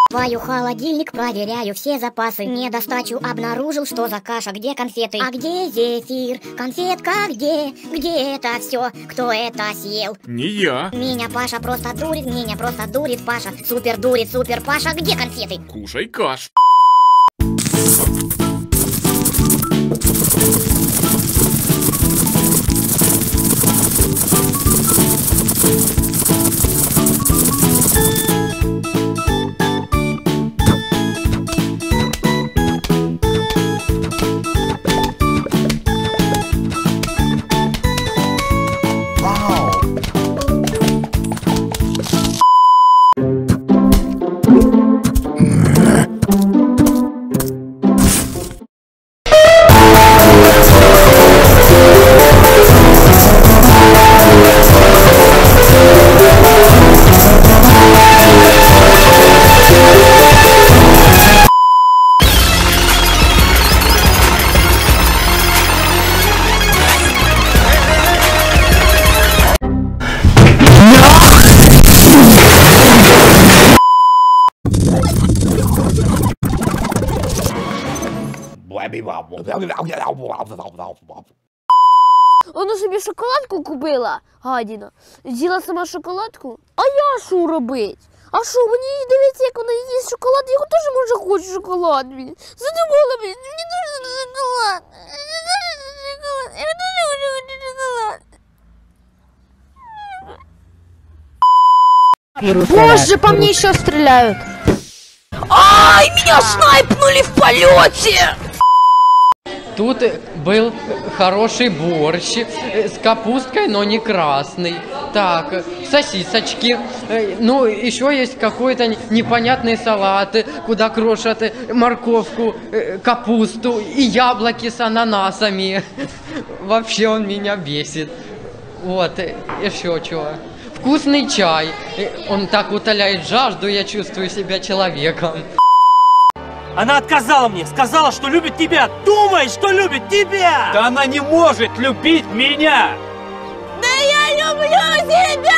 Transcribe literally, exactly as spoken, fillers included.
Открываю холодильник, проверяю все запасы. Недостачу обнаружил, что за каша, где конфеты? А где зефир? Конфетка где? Где это все? Кто это съел? Не я. Меня Паша просто дурит, меня просто дурит Паша. Супер дурит, супер Паша, где конфеты? Кушай каш. Вона собі шоколадку купила, гадіна, з'їла сама шоколадку, а я що робить? А що, мені дивиться, як вона їсть шоколад, я теж, може, хочу шоколад, блін. Задумала, блін, мені дуже шоколад. Я дуже хочу шоколад. Боже, по мне еще стреляют. Ай, меня снайпнули в полете! Тут был хороший борщ с капусткой, но не красный. Так, сосисочки. Ну, еще есть какой-то непонятный салат, куда крошат морковку, капусту и яблоки с ананасами. Вообще он меня бесит. Вот, еще чего. Вкусный чай. Он так утоляет жажду, я чувствую себя человеком. Она отказала мне, сказала, что любит тебя. Думает, что любит тебя. Да она не может любить меня. Да я люблю тебя!